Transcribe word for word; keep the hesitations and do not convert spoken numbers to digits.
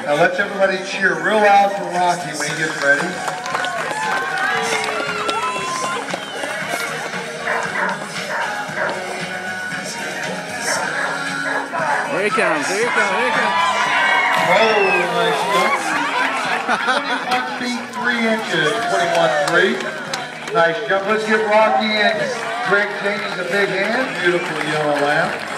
Now let's everybody cheer real loud for Rocky when he gets ready. Here he comes, here he comes, here he comes. Oh, nice jump. twenty-one feet, three inches, twenty-one three. Nice jump. Let's give Rocky and Greg James a big hand. Beautiful yellow lamb.